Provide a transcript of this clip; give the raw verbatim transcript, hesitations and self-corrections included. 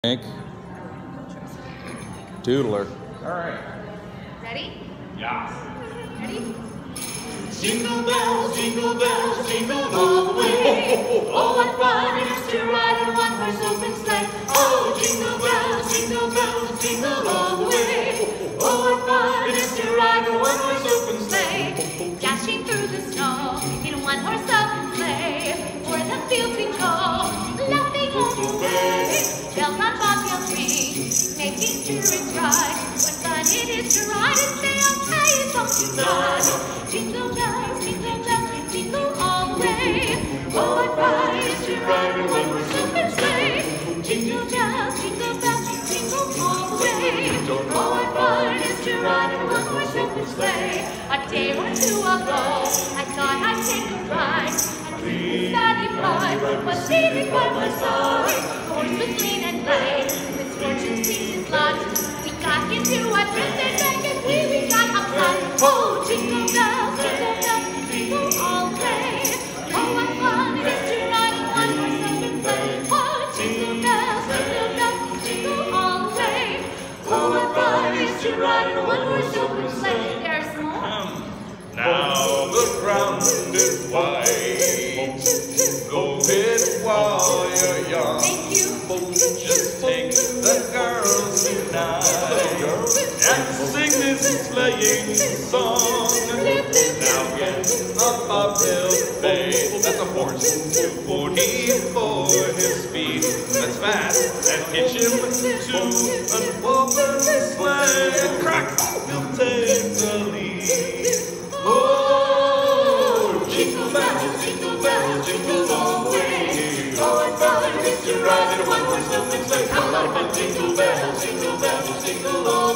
Hank. Toodler. All right. Ready? Yeah. Ready? Jingle bells, jingle bells, jingle all the way. Oh, what fun it is to ride in a one-horse open sleigh. Oh, jingle bells, jingle bells, jingle all the way. Oh, what fun it is to ride in a one-horse open sleigh. Dashing through the snow in a one-horse open sleigh. O'er the fields we go, laughing all the way. Bells on bobtails ring, making spirits rise. What fun it is to ride and stay on tight on tonight. Jingle bells, jingle bells, jingle all the way. Oh, what fun it is to ride in a one-horse open sleigh. Jingle bells, jingle bells, jingle all the way. Oh, what fun it is to ride in a one-horse open sleigh. A day or two ago, I thought I'd take a ride. And please satisfied, was seated by my side. Horse was lean and light, misfortune seemed his lot. We got into a drifted bank and we, we got upside. Oh, jingle bells, jingle bells, jingle all the way. Oh, what fun it is to ride in one horse open sleigh. Oh, jingle bells, jingle bells, jingle all the way. Oh, what fun it is to ride in a one-horse open sleigh. There's more. Now the ground is wide. Go it while you're young. Thank you. Just take the girls tonight and sing this sleighing song. Now get a bobtail bay. That's a horse. forty for his speed. That's fast. And hitch him to an open sleigh. Crack! He'll take the lead. Oh, jingle bells, jingle bells, jingle all the way. Oh, what fun it is to ride in a one-horse open sleigh. How about jingle bells, jingle bells, jingle all